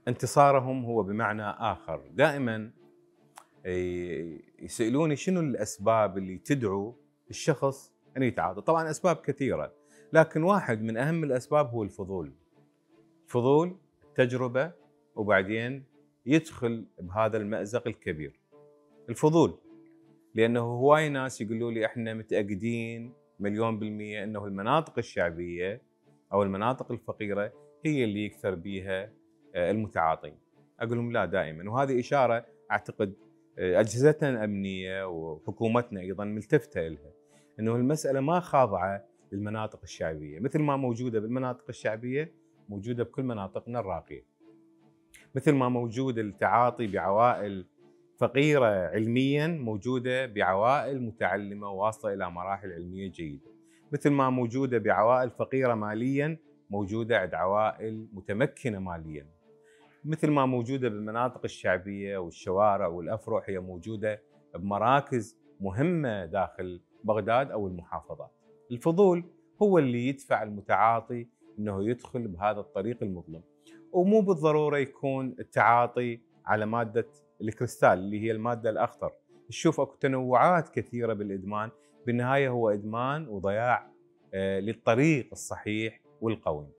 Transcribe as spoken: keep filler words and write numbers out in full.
انتصارهم هو بمعنى آخر. دائما يسألوني شنو الأسباب اللي تدعو الشخص أن يتعاطى. طبعا أسباب كثيرة، لكن واحد من أهم الأسباب هو الفضول. الفضول، التجربة، وبعدين يدخل بهذا المأزق الكبير. الفضول لأنه هواي ناس يقولوا لي احنا متأكدين مليون بالمية أنه المناطق الشعبية أو المناطق الفقيرة هي اللي يكثر بيها المتعاطين. أقول لهم لا دائما، وهذه إشارة أعتقد أجهزتنا الأمنية وحكومتنا أيضا ملتفتة لها، أنه المسألة ما خاضعة للمناطق الشعبية، مثل ما موجودة بالمناطق الشعبية موجودة بكل مناطقنا الراقية. مثل ما موجود التعاطي بعوائل فقيرة علميا موجودة بعوائل متعلمة واصلة إلى مراحل علمية جيدة. مثل ما موجودة بعوائل فقيرة ماليا موجودة عند عوائل متمكنة ماليا. مثل ما موجودة بالمناطق الشعبية والشوارع والأفرع هي موجودة بمراكز مهمة داخل بغداد أو المحافظات. الفضول هو اللي يدفع المتعاطي أنه يدخل بهذا الطريق المظلم، ومو بالضرورة يكون التعاطي على مادة الكريستال اللي هي المادة الأخطر. نشوف اكو تنوعات كثيرة بالإدمان، بالنهاية هو إدمان وضياع للطريق الصحيح والقوي.